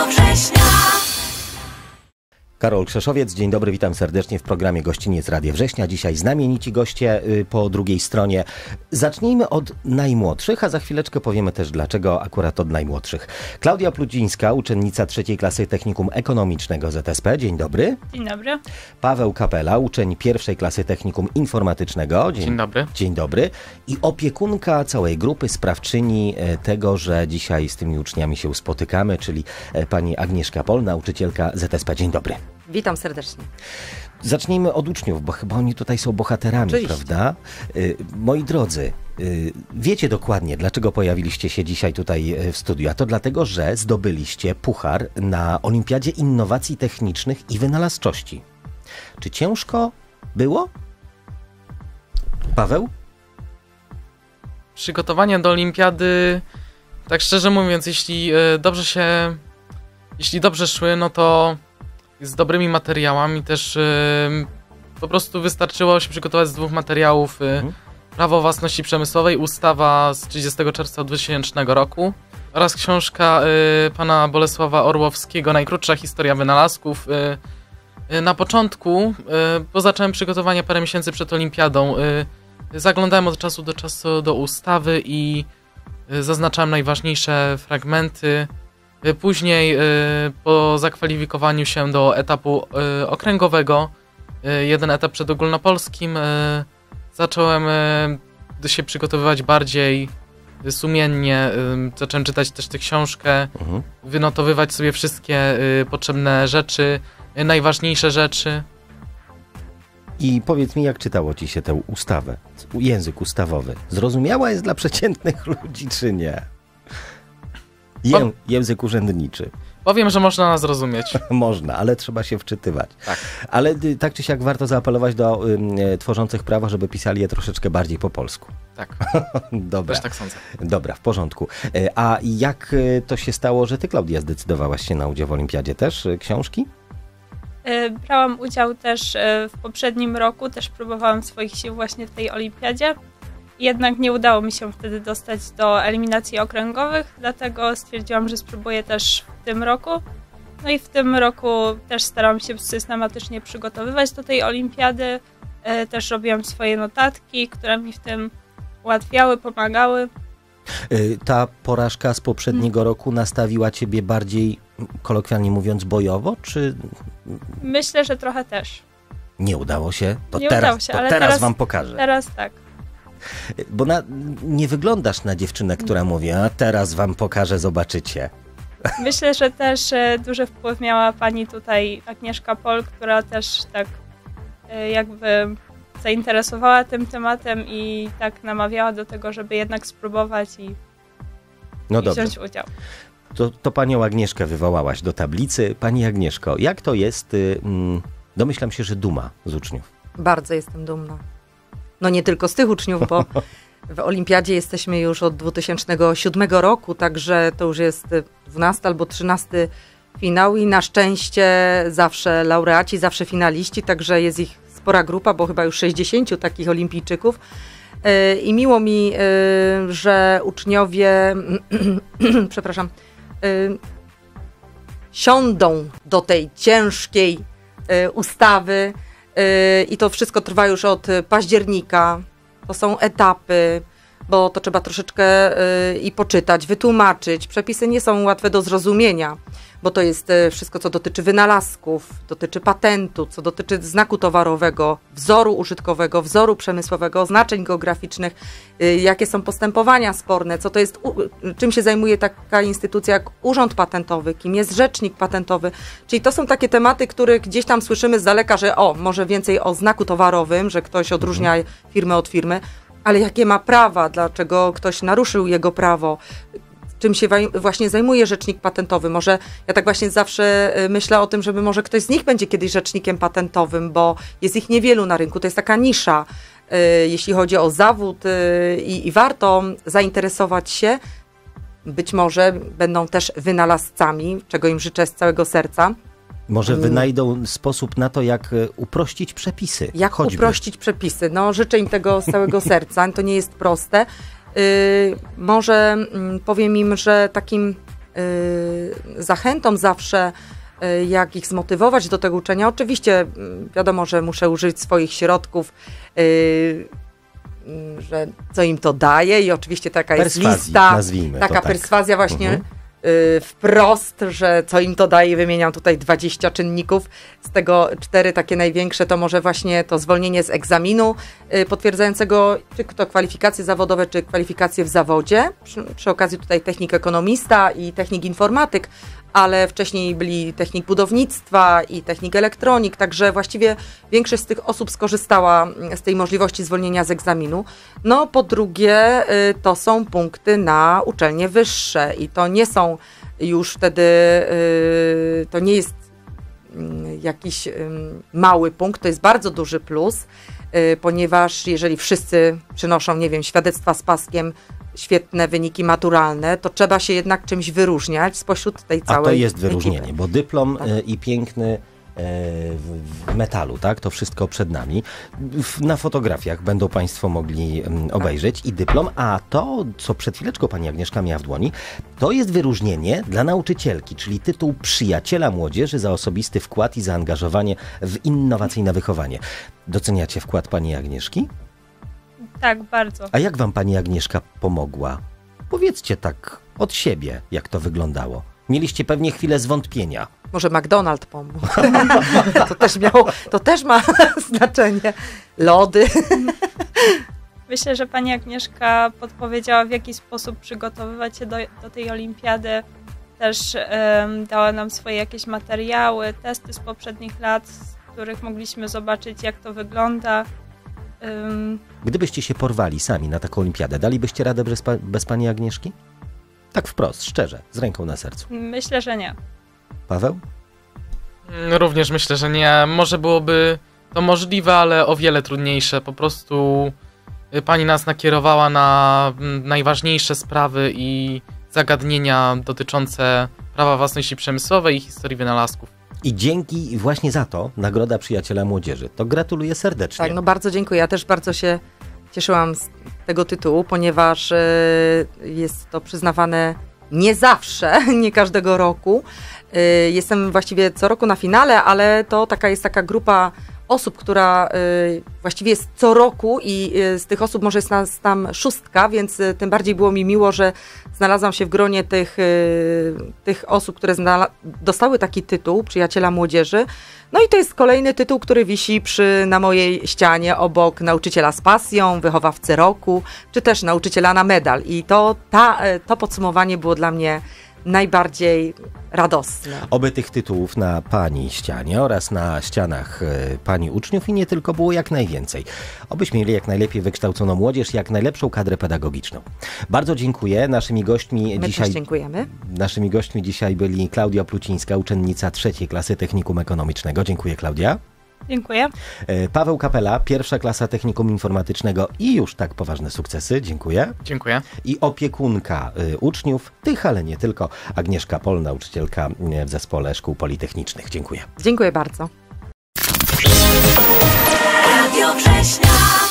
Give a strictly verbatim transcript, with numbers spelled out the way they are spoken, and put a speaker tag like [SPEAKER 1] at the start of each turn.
[SPEAKER 1] Września.
[SPEAKER 2] Karol Krzeszowiec, dzień dobry, witam serdecznie w programie Gościniec Radia Września. Dzisiaj znamienici goście y, po drugiej stronie. Zacznijmy od najmłodszych, a za chwileczkę powiemy też dlaczego akurat od najmłodszych. Klaudia Pludzińska, uczennica trzeciej klasy Technikum Ekonomicznego Z S P. Dzień dobry.
[SPEAKER 3] Dzień dobry.
[SPEAKER 2] Paweł Kapela, uczeń pierwszej klasy Technikum Informatycznego. Dzień,
[SPEAKER 4] dzień dobry.
[SPEAKER 2] Dzień dobry. I opiekunka całej grupy, sprawczyni tego, że dzisiaj z tymi uczniami się spotykamy, czyli pani Agnieszka Pol, nauczycielka Z S P. Dzień dobry.
[SPEAKER 5] Witam serdecznie.
[SPEAKER 2] Zacznijmy od uczniów, bo chyba oni tutaj są bohaterami,
[SPEAKER 5] Oczywiście.
[SPEAKER 2] prawda? Y, moi drodzy, y, wiecie dokładnie, dlaczego pojawiliście się dzisiaj tutaj w studiu. A to dlatego, że zdobyliście puchar na Olimpiadzie Innowacji Technicznych i Wynalazczości. Czy ciężko było? Paweł?
[SPEAKER 4] Przygotowania do olimpiady, tak szczerze mówiąc, jeśli y, dobrze się, jeśli dobrze szły, no to z dobrymi materiałami też y, po prostu wystarczyło się przygotować z dwóch materiałów. Y, mhm. Prawo własności przemysłowej, ustawa z trzydziestego czerwca dwutysięcznego roku oraz książka y, pana Bolesława Orłowskiego Najkrótsza historia wynalazków. Y, y, na początku, y, bo zacząłem przygotowania parę miesięcy przed olimpiadą, y, zaglądałem od czasu do czasu do ustawy i y, zaznaczałem najważniejsze fragmenty. Później po zakwalifikowaniu się do etapu okręgowego, jeden etap przed ogólnopolskim, zacząłem się przygotowywać bardziej sumiennie, zacząłem czytać też tę książkę, mhm. wynotowywać sobie wszystkie potrzebne rzeczy, najważniejsze rzeczy.
[SPEAKER 2] I powiedz mi, jak czytało ci się tę ustawę, język ustawowy? Zrozumiała jest dla przeciętnych ludzi, czy nie? Ję, język urzędniczy.
[SPEAKER 4] Powiem, że można nas zrozumieć.
[SPEAKER 2] Można, ale trzeba się wczytywać.
[SPEAKER 4] Tak.
[SPEAKER 2] Ale y, tak czy siak warto zaapelować do y, tworzących prawa, żeby pisali je troszeczkę bardziej po polsku.
[SPEAKER 4] Tak.
[SPEAKER 2] Dobra.
[SPEAKER 4] Też tak sądzę. Dobra,
[SPEAKER 2] w porządku. Y, a jak y, to się stało, że ty, Klaudia, zdecydowałaś się na udział w olimpiadzie? Też y, książki?
[SPEAKER 3] Y, brałam udział też y, w poprzednim roku, też próbowałam swoich sił właśnie w tej olimpiadzie. Jednak nie udało mi się wtedy dostać do eliminacji okręgowych, dlatego stwierdziłam, że spróbuję też w tym roku. No i w tym roku też staram się systematycznie przygotowywać do tej olimpiady. Też robiłam swoje notatki, które mi w tym ułatwiały, pomagały.
[SPEAKER 2] Ta porażka z poprzedniego hmm. roku nastawiła ciebie bardziej, kolokwialnie mówiąc, bojowo, czy...
[SPEAKER 3] Myślę, że trochę też.
[SPEAKER 2] Nie udało się? To
[SPEAKER 3] nie
[SPEAKER 2] teraz,
[SPEAKER 3] udało się,
[SPEAKER 2] to
[SPEAKER 3] ale
[SPEAKER 2] teraz,
[SPEAKER 3] teraz
[SPEAKER 2] wam pokażę.
[SPEAKER 3] Teraz tak.
[SPEAKER 2] Bo na, nie wyglądasz na dziewczynę, która mówi, a teraz wam pokażę, zobaczycie.
[SPEAKER 3] Myślę, że też e, duży wpływ miała pani tutaj Agnieszka Pol, która też tak e, jakby zainteresowała tym tematem i tak namawiała do tego, żeby jednak spróbować i,
[SPEAKER 2] no
[SPEAKER 3] i wziąć udział.
[SPEAKER 2] To, to panią Agnieszkę wywołałaś do tablicy. Pani Agnieszko, jak to jest, y, mm, domyślam się, że duma z uczniów.
[SPEAKER 5] Bardzo jestem dumna. No nie tylko z tych uczniów, bo w olimpiadzie jesteśmy już od dwutysięcznego siódmego roku, także to już jest dwunasty albo trzynasty finał i na szczęście zawsze laureaci, zawsze finaliści, także jest ich spora grupa, bo chyba już sześćdziesięciu takich olimpijczyków. I miło mi, że uczniowie, przepraszam, siądą do tej ciężkiej ustawy. I to wszystko trwa już od października. To są etapy, bo to trzeba troszeczkę i poczytać, wytłumaczyć. Przepisy nie są łatwe do zrozumienia, bo to jest wszystko, co dotyczy wynalazków, dotyczy patentu, co dotyczy znaku towarowego, wzoru użytkowego, wzoru przemysłowego, oznaczeń geograficznych, jakie są postępowania sporne, co to jest, czym się zajmuje taka instytucja jak Urząd Patentowy, kim jest rzecznik patentowy. Czyli to są takie tematy, które gdzieś tam słyszymy z daleka, że o, może więcej o znaku towarowym, że ktoś odróżnia firmę od firmy, ale jakie ma prawa, dlaczego ktoś naruszył jego prawo, czym się właśnie zajmuje rzecznik patentowy. Może ja tak właśnie zawsze myślę o tym, żeby może ktoś z nich będzie kiedyś rzecznikiem patentowym, bo jest ich niewielu na rynku, to jest taka nisza, jeśli chodzi o zawód i, i warto zainteresować się. Być może będą też wynalazcami, czego im życzę z całego serca.
[SPEAKER 2] Może wynajdą sposób na to, jak uprościć przepisy.
[SPEAKER 5] Jak
[SPEAKER 2] choćby.
[SPEAKER 5] uprościć przepisy. No, życzę im tego z całego serca. To nie jest proste. Yy, może yy, powiem im, że takim zachętą zawsze, jak ich zmotywować do tego uczenia. Oczywiście wiadomo, że muszę użyć swoich środków, że co im to daje i oczywiście taka
[SPEAKER 2] Perswazji,
[SPEAKER 5] jest lista,
[SPEAKER 2] nazwijmy
[SPEAKER 5] taka
[SPEAKER 2] to tak.
[SPEAKER 5] perswazja właśnie
[SPEAKER 2] Mhm.
[SPEAKER 5] y, wprost, że co im to daje, wymieniam tutaj dwadzieścia czynników, z tego cztery takie największe to może właśnie to zwolnienie z egzaminu y, potwierdzającego czy to kwalifikacje zawodowe, czy kwalifikacje w zawodzie, przy, przy okazji tutaj technik ekonomista i technik informatyk, ale wcześniej byli technik budownictwa i technik elektronik, także właściwie większość z tych osób skorzystała z tej możliwości zwolnienia z egzaminu. No po drugie to są punkty na uczelnie wyższe i to nie są już wtedy, to nie jest jakiś mały punkt, to jest bardzo duży plus, ponieważ jeżeli wszyscy przynoszą, nie wiem, świadectwa z paskiem, świetne wyniki maturalne, to trzeba się jednak czymś wyróżniać spośród tej całej
[SPEAKER 2] A to jest wyróżnienie,
[SPEAKER 5] ekipy.
[SPEAKER 2] bo dyplom
[SPEAKER 5] Tak.
[SPEAKER 2] e, i piękny e, w, w metalu, tak? To wszystko przed nami. W, na fotografiach będą Państwo mogli m, obejrzeć i dyplom, a to, co przed chwileczką Pani Agnieszka miała w dłoni, to jest wyróżnienie dla nauczycielki, czyli tytuł Przyjaciela Młodzieży za osobisty wkład i zaangażowanie w innowacyjne wychowanie. Doceniacie wkład Pani Agnieszki?
[SPEAKER 3] Tak, bardzo.
[SPEAKER 2] A jak Wam Pani Agnieszka pomogła? Powiedzcie tak od siebie, jak to wyglądało. Mieliście pewnie chwilę zwątpienia.
[SPEAKER 5] Może McDonald's pomógł. to, też miało, to też ma znaczenie. Lody.
[SPEAKER 3] Myślę, że pani Agnieszka podpowiedziała, w jaki sposób przygotowywać się do, do tej olimpiady. Też um, dała nam swoje jakieś materiały, testy z poprzednich lat, z których mogliśmy zobaczyć, jak to wygląda. Um,
[SPEAKER 2] Gdybyście się porwali sami na taką olimpiadę, dalibyście radę bez, pa- bez Pani Agnieszki? Tak wprost, szczerze, z ręką na sercu.
[SPEAKER 3] myślę, że nie.
[SPEAKER 2] Paweł?
[SPEAKER 4] Również myślę, że nie. Może byłoby to możliwe, ale o wiele trudniejsze. Po prostu pani nas nakierowała na najważniejsze sprawy i zagadnienia dotyczące prawa własności przemysłowej i historii wynalazków.
[SPEAKER 2] I dzięki właśnie za to Nagroda Przyjaciela Młodzieży. To gratuluję serdecznie.
[SPEAKER 5] Tak, no bardzo dziękuję. Ja też bardzo się cieszyłam z tego tytułu, ponieważ e, jest to przyznawane nie zawsze, nie każdego roku. E, jestem właściwie co roku na finale, ale to taka jest taka grupa osób, która y, właściwie jest co roku i y, z tych osób może jest nas tam szóstka, więc y, tym bardziej było mi miło, że znalazłam się w gronie tych, y, tych osób, które znala- dostały taki tytuł Przyjaciela Młodzieży. No i to jest kolejny tytuł, który wisi przy, na mojej ścianie obok nauczyciela z pasją, wychowawcy roku, czy też nauczyciela na medal. I to, ta, to podsumowanie było dla mnie najbardziej radosne.
[SPEAKER 2] Oby tych tytułów na Pani ścianie oraz na ścianach e, Pani uczniów i nie tylko było jak najwięcej. Obyśmy mieli jak najlepiej wykształconą młodzież, jak najlepszą kadrę pedagogiczną. Bardzo dziękuję. Naszymi gośćmi
[SPEAKER 5] My
[SPEAKER 2] dzisiaj...
[SPEAKER 5] też dziękujemy.
[SPEAKER 2] Naszymi gośćmi dzisiaj byli Klaudia Plucińska, uczennica trzeciej klasy Technikum Ekonomicznego. Dziękuję, Klaudia.
[SPEAKER 3] Dziękuję.
[SPEAKER 2] E, Paweł Kapela, pierwsza klasa Technikum Informatycznego i już tak poważne sukcesy. Dziękuję.
[SPEAKER 4] Dziękuję.
[SPEAKER 2] I opiekunka y, uczniów, tych, ale nie tylko, Agnieszka Pol, nauczycielka y, w Zespole Szkół Politechnicznych. Dziękuję.
[SPEAKER 5] Dziękuję bardzo.
[SPEAKER 1] Radio Września.